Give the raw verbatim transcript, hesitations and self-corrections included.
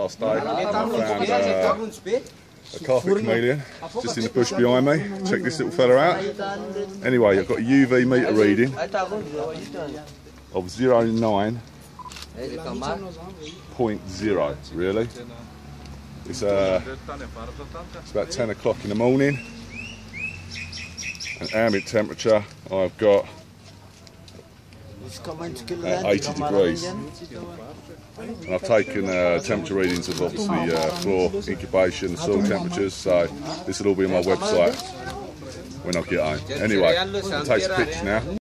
last day. I found uh, a carpet chameleon just in the bush behind me. Check this little fella out. Anyway, I've got a U V meter reading of zero nine point zero, really. It's, uh, it's about ten o'clock in the morning. And ambient temperature, I've got at eighty degrees. And I've taken uh, temperature readings of obviously uh, floor incubation, soil temperatures, so this will all be on my website when I get home. Anyway, I'll take a picture now.